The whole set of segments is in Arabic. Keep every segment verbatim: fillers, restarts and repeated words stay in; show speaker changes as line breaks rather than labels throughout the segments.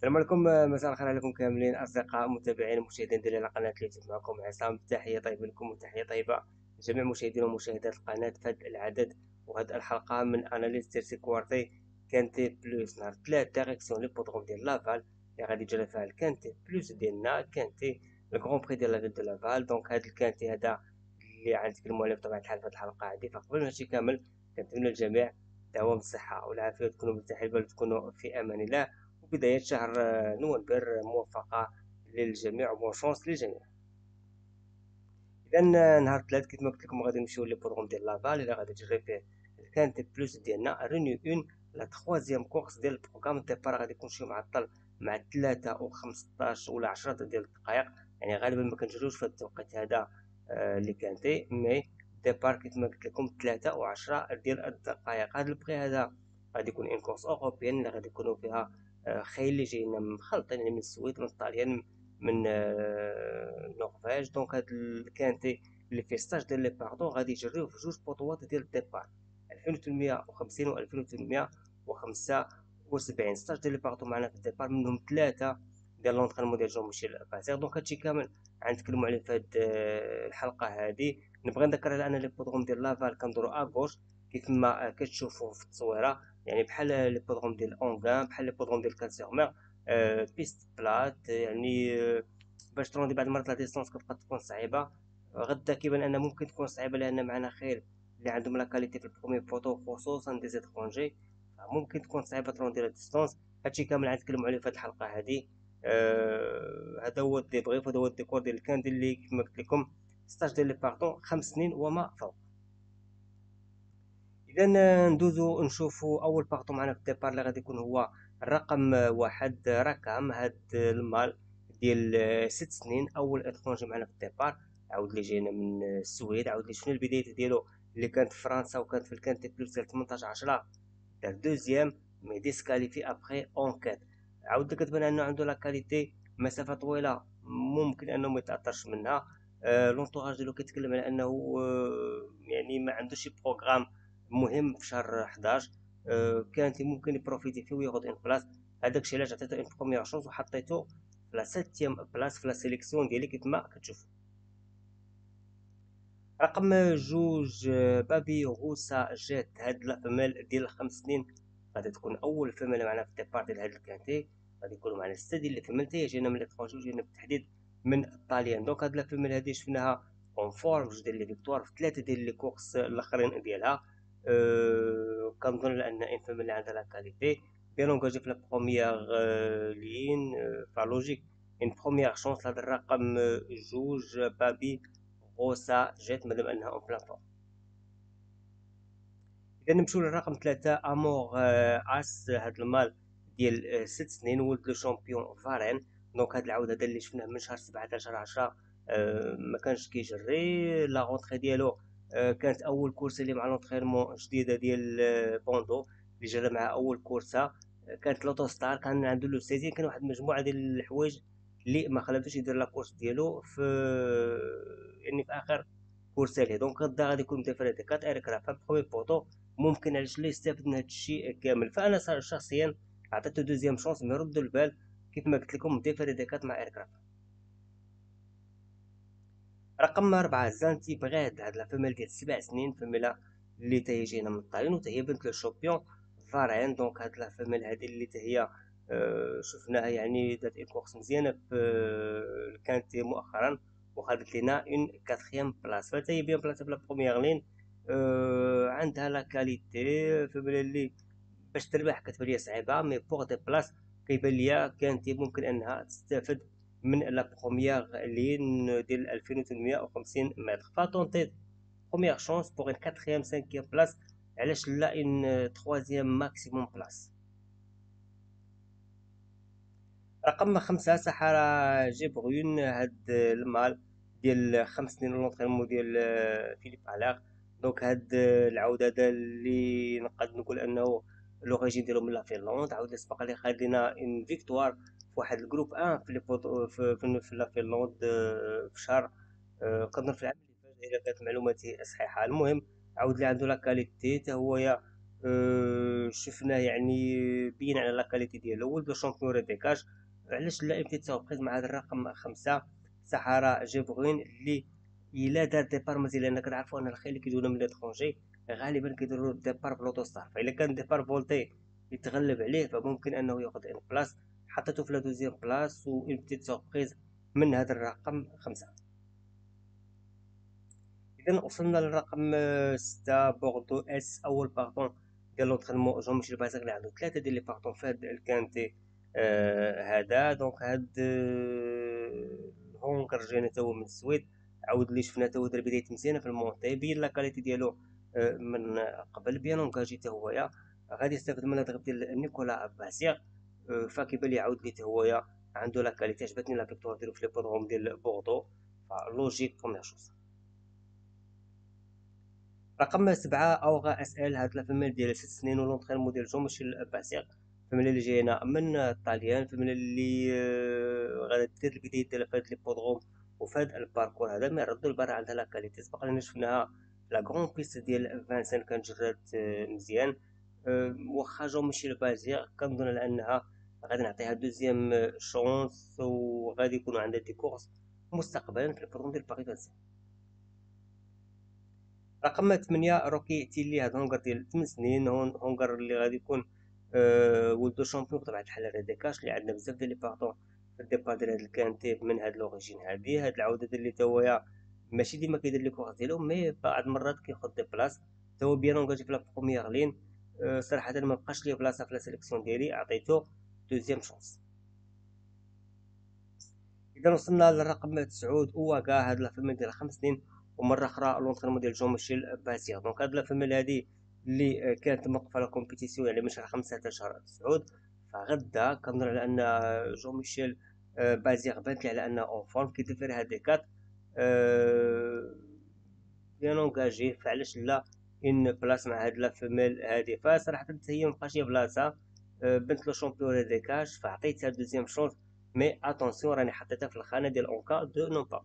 السلام عليكم. مساء الخير عليكم كاملين اصدقاء متابعين ومشاهدين ديال قناه اليوتيوب. معكم عصام، تحيه طيبه لكم وتحيه طيبه لجميع مشاهدين ومشاهدات القناه في هذا العدد وهذه الحلقه من اناليز تيرسي كوارتي كانتي بلوس. نهار ثلاثة ديريكسيون لي بودروم ديال لافال اللي غادي يجري فيها الكانتي بلوس ديالنا كانتي الكرون بري ديال لا فيل دو لافال. دونك هذا الكانتي هذا اللي غنتكلموا عليه بطبيعه الحال في هذه الحلقه هذه. فقبل ما هادشي كامل كنتمنى للجميع دوام الصحه والعافيه وتكونوا مرتاحين البال وتكونوا في امان الله، وبداية شهر نوفمبر موفقة للجميع وبون شونس للجميع. إذا نهار الثلاث كيف ما قلت لكم غادي نمشيو للبودروم ديال لافال اللي غادي تجري فيه كانت بلوس ديالنا رينيو اون لا تخوازيام كورس ديال البروغرام. الديبار غادي يكون شي معطل مع ثلاثة وخمسطاش ولا عشرة ديال الدقائق، يعني غالبا ما كنجروش في التوقيت هذا آه اللي كانتي مي الديبار كيف ما قلت لكم ثلاثة وعشرة ديال الدقائق. هذا البري هذا غادي يكون ان كورس اوروبيان اللي غادي يكونوا فيها آه خيل اللي جايين مخلطين، يعني من السويد من الطاليان من آه، النرويج. دونك هاد الكانتي اللي فيه ستاج ديال لي باردون غادي يجريوه في جوج بطولات ديال الديبار ألفين وثمنمية وخمسين و ألفين وثمنمية وخمسة وسبعين. ستاج ديال لي باردون معنا في الديبار منهم ثلاثه ديال لونطرينمون ديال جون ميشيل بازير. دونك هادشي كامل غنتكلموا عليه في هاد آه، الحلقه هادي. نبغي نذكر على ان لي بودروم ديال لافال كندورو اغوش كيف ما كتشوفوا في التصويره، يعني بحال لي بودروم ديال اونغان بحال لي بودروم ديال كالسيرمير آه بيست بلات. يعني آه باش تروندي بعض المرات لا ديستونس كتبقى تكون صعيبه. غدا كيبان ان ممكن تكون صعيبه لان معنا خيل اللي عندهم لا كاليتي في البرومي فوتو خصوصا دي زيترونجي، ممكن تكون صعيبه تروندي لا ديستونس. هادشي كامل غنتكلموا عليه في هاد الحلقه هادي. آه هذا هو الديبريف وهذا هو الديكور ديال الكان ديال اللي كما قلت لكم ستاج ديال لي بارطون خمس سنين وما فوق. اذا ندوزو نشوفوا اول بارطو معنا في الديبار اللي غادي يكون هو الرقم واحد رقم هاد المال ديال ست سنين، اول اترونجي معنا في الديبار. عاود لي جينا من السويد، عاود لي شفنا البدايات ديالو اللي كانت في فرنسا وكانت في الكانتي بلوس ديال ثمنطاش عشرة، دار دوزيام مي ديسكاليفي ابخي اونكيت. عاود كتبان انه عنده لا كاليتي مسافه طويله ممكن انه ما يتاثرش منها. آه لونطوراج ديالو كيتكلم على انه آه يعني ما عندوش شي بروغرام مهم في شهر حداش. آه كانت ممكن يبروفيتي فيه وياخذ ان بلاص. هذاك الشيء علاش عطيتو ان بروميير شونس وحطيتو في لا سيتيام بلاص في لا سيليكسيون ديالي كيف ما كتشوف. رقم جوج بابي غوسا جات هاد الفمال ديال خمس سنين، غادي تكون اول فمال معنا في الديبار ديال هاد الكانتي. غادي يكونوا معنا ستة ديال الفمال حتى هي جينا من ليترونجي وجينا بالتحديد من الطاليان. دونك هاد الفمال هادي شفناها اون فورم جوج ديال لي فيكتوار في ثلاثه ديال لي كورس الاخرين ديالها. أه كنظن ان ان فمال اللي عندها لا كاليتي بيان اونجاجي في لا بروميير لين، فلوجيك ان بروميير شونس لهاد الرقم جوج بابي غوسا جات مادام انها اون بلان فورم. اذا نمشيو للرقم ثلاثة امور آه، اس هاد المال ديال آه، ست سنين ولد لو شامبيون فارين. دونك هاد العود هذا اللي شفناه من شهر سبعة حتى شهر عشرة آه، ما كانش كيجري لا غونطري ديالو. آه، كانت اول كورسه اللي مع لونطرينمون جديده ديال آه، بوندو اللي جرى مع اول كورسه. آه، كانت لوتو ستار كان عنده لو سيزين، كان واحد المجموعه ديال الحوايج اللي ما خلاتوش يدير لا كورس ديالو في يعني في اخر كورسه ليه. دونك غدا غادي يكون متفرد كات ايركراف في برومي بوطو، ممكن علاش لا يستافد من هذا الشيء كامل. فانا شخصيا عطيته دوزيام شونس مي ردوا البال كيف ما قلت لكم دي فريديكات مع ايركرافت. رقم أربعة زانتي بغاد، هاد لا فيميل ديال سبع سنين، فيميلا اللي تهي جينا من الطالين وتهي بنت لو شامبيون فارين. دونك هاد لا فيميل هادي اللي تهي آه شفناها يعني دات اون كورس مزيانه في آه الكانتي مؤخرا وخدت لينا اون كاتريام بلاص، فتا هي بيان بلاصه في لا بروميير لين. آه عندها لا كاليتي فيميلا اللي باش تربح كتبان ليا صعيبه مي بوغ دي بلاص كيبان ليا كانتي ممكن انها تستافد من لا بروميير لين ديال ألفين وثمنمية وخمسين متر. فاتونتي بروميير شونس بوغ ان كاتريام سانكيام بلاص، علاش لا ان تخوازيام ماكسيموم بلاص. رقم خمسة سحارة جيبرون، هاد المال ديال خمس سنين لونطرينمون ديال آه، فيليب الاغ. دونك هاد آه، العود هذا اللي نقدر نقول انه لوريجين ديالو من لا فنلند، عاود سبق لي خاد لينا اون فيكتوار في واحد الجروب واحد في لي بوط- في في, في لا فنلند آه، في شهر آه، كنظن في العام اللي فات اذا كانت معلوماتي صحيحه. المهم عاود لي عنده لا كاليتي حتى هو أه شفناه يعني بين على لا كاليتي ديالو. ولد شامبيون ريديكاج. علاش لا امتي تسوقيت مع هذا الرقم خمسة سحارة جيبروين اللي الا دار ديبار مزيان، لان كنعرفوا ان الخيل اللي كيجونا من ليترونجي غالبا كيديروا ديبار بلوطوستار، فالا كان ديبار فولتي يتغلب عليه فممكن انه ياخذ ان بلاص. حطيته في لا دوزيام بلاص وامتي سوربريز من هذا الرقم خمسة. اذا وصلنا للرقم ستة بوردو اس، اول باغطون ديال لونترينمون جون ميشيل بازاك اللي عنده ثلاثه ديال لي باغطون في هاد الكانتي. آه هذا دونك هاد آه هونكر جينا تا هو من السويد، عاود اللي شفنا تا هو دار بدايه مزيانه في المونتي، بين لا كاليتي ديالو آه من قبل بيان اونكاجي تا هويا. غادي يستافد من الضرب ديال نيكولا باسيغ. آه فكيبان لي عاود لي تا هويا عنده لا كاليتي. عجبتني لا فيكتوار ديالو في لي بودروم ديال بوردو، فلوجيك بروميير شوز. رقم سبعة أوغا اس ال، هاد الفيلم ديال ست سنين ولونترينمون ديال جون ميشيل باسيغ. الفيلم اللي جاينا من الطاليان، الفيلم اللي آه، غادي دير البداية ديالها في هاد لي بودروم وفي هاد الباركور هذا، مي ردو البال عندها لا كاليتي. سبق لنا شفناها في لا غرون بيست ديال فانسان كانت جرات آه، مزيان. آه، واخا جون ميشيل باسيغ كنظن على انها غادي نعطيها دوزيام شونس وغادي يكونوا عندها دي كورس مستقبلا في البودروم ديال باريس فانسان. رقم ثمانية روكي تيلي، هاد هونغر ديال ثمان سنين، هون هونغر اللي غادي يكون آه ولدو شامبيون بطبيعة الحال هذا ديكاش اللي عندنا بزاف ديال لي باغطون في الديبار ديال هاد الكانتي من هاد لوريجين هادي. هاد العودة اللي تا هويا ماشي ديما كيدير لي كورس ديالو، مي بعض المرات كياخد دي بلاص. تا هو بيان اونغاجي في لا بروميير لين. آه صراحة مبقاش ليه بلاصة في لا سيليكسيون ديالي، عطيتو دوزيام شونس. اذا وصلنا للرقم تسعود اوغا، هاد الفيلم ديال خمس سنين ومره اخرى لونترينمون ديال جون ميشيل باسيغ. دونك هاد الفيلم هادي اللي كانت موقفه على كومبيتيسيون يعني من شهر خمسة حتى شهر تسعود، فغدا كنظن على ان جون ميشيل بازيغ بانت لي على انه اون فورم كيدير فيها هاد ديكات بيان اونكاجي، فعلاش لا ان بلاص مع هاد لا فيميل هادي. فصراحه هي مبقاش لي بلاصه. أه بنت لو شامبيون ديكاش فعطيتها دوزيام شونس، مي اتونسيون راني حطيتها في الخانه ديال اونكا دو نون با.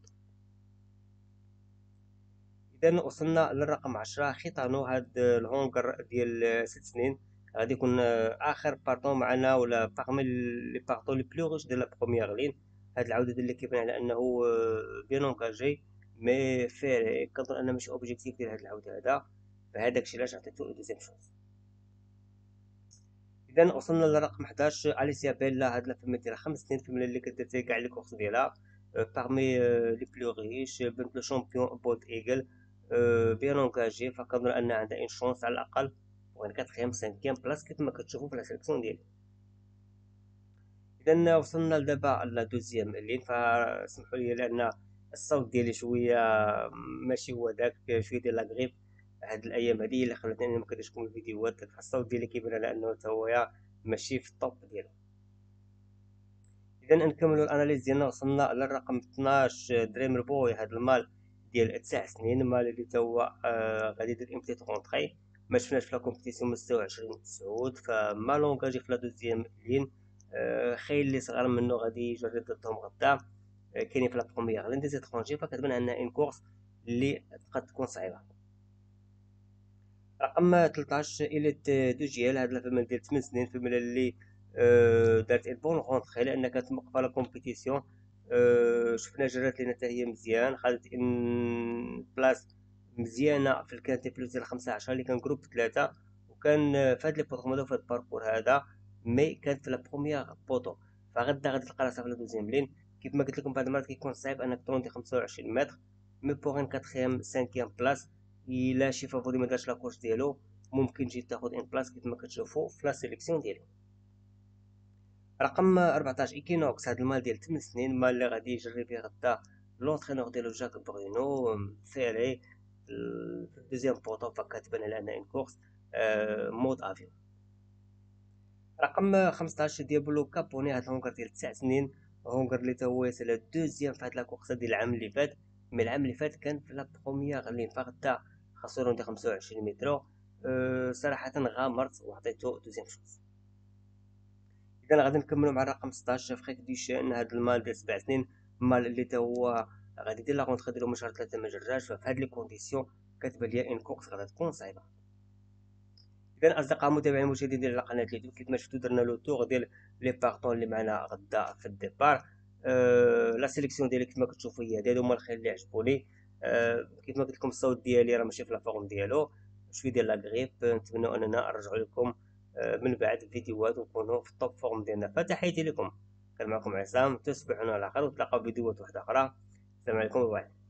اذا وصلنا للرقم عشرة خيطانو، هاد الهونغر ديال ست سنين غادي يكون آه، اخر بارطون معنا ولا باغمي لي بارطون لي بلو ريش ديال لا بروميير لين. هاد العوده ديال اللي كيبان على انه بيان اونكاجي، مي فير كنظن ان ماشي اوبجيكتيف ديال هاد العوده هذا، فهذاك الشيء علاش عطيتو دوزيام شونس. اذا وصلنا للرقم حداش اليسيا بيلا، هاد الفيلم ديال خمس سنين، الفيلم اللي كدير كاع لي كورس ديالها باغمي لي بلو ريش، بنت لو شامبيون بولد ايغل. بيان اونكاجي، فكنظن ان عندها ان شونس على الاقل وغير كاتخيام سانكيام بلاص كيف كتشوفوا في لا سيليكسيون ديالي. اذا وصلنا لدابا لا دوزيام لين، فسمحوا لي لان الصوت ديالي شويه ماشي هو داك، شويه ديال لا غريب هاد الايام هادي اللي خلاتني انا ما كنديرش لكم الفيديوهات. الصوت ديالي كيبان على انه تا هو ماشي في الطوب ديالو. اذا نكملوا الاناليز ديالنا. وصلنا للرقم اثناش دريمر بوي، هذا المال ديال تسع سنين، المال اللي تا هو آه غادي يدير امتي ترونطري. ما شفناش في لا كومبيتيسيون مستوى عشرين تسعود، فما لونغاجي في لا دوزيام لين. آه خيل اللي صغار منه غادي يجرب ضدهم غدا. آه كاينين في لا بروميير لين دي زيترونجي، فكتبان عندنا ان كورس اللي قد تكون صعيبه. رقم ثلاثطاش إليت دو جيال، هاد الفيلم ديال ثمان سنين، الفيلم اللي آه، دارت ان بون غونطخي لان كانت موقفه لا كومبيتيسيون. آه، شفنا جرات لينا حتى هي مزيان، خدت ان بلاص مزيانه في الكانتي بلوس ديال خمسة عشر اللي كان جروب ثلاثه. وكان آه، في هاد لي بوطو هذا في هاد الباركور هذا، مي كانت في لا بروميير بوطو. فغدا غادي تلقى راسها في لا دوزيام لين. كيف ما قلت لكم بعض المرات كيكون صعيب انك تروندي خمسة وعشرين متر، مي بوغ ان كاتخيام سانكيام بلاص الا شي فافوري ما دارش لاكورس ديالو ممكن تجي تاخد ان بلاص كيف ما كتشوفوا في لا سيليكسيون ديالو. رقم أربعطاش ايكينوكس، هذا المال ديال ثمان سنين، المال اللي غادي يجري به غدا لونترينور ديالو جاك برونو فيري في الدوزيام بوطو، فكتبان على ان ان كورس آه مود افيون. رقم خمسطاش ديابلو كابوني، هاد الهونغر ديال تسع سنين، هونغر اللي تا هو سالا دوزيام في هاد لا كورسه ديال العام اللي فات. مي العام اللي فات كان في لا بروميير لين، فغدا خاصو يروندي خمسة وعشرين متر. أه صراحه غامرت وعطيتو دوزيام شونس. اذا غادي نكملوا مع الرقم ستطاش فريك ديشان، هاد المال ديال سبع سنين، المال اللي تا هو غادي يدير لا غونطخي ديالو من شهر ثلاثة ما جراش، ففي هاد لي كونديسيون كتبان ليا ان كورس غادا تكون صعيبه. اذا اصدقاء متابعين المشاهدين ديال قناه اليوتيوب، كيف ما شفتوا درنا لو تور ديال لي بارطون اللي معنا غدا في الديبار. أه لا سيليكسيون ديالي كيف ما كتشوفوا هي هادو هما الخير اللي عجبوني. أه كيف ما قلت لكم الصوت ديالي راه ماشي في لا فورم ديالو، شويه ديال لا غريب. نتمنى اننا نرجعوا لكم أه من بعد الفيديوهات ونكونوا في الطوب فورم ديالنا. فتحياتي لكم، كان معكم عصام، تصبحون على خير وتلاقاو فيديوهات واحده اخرى. السلام عليكم وباي.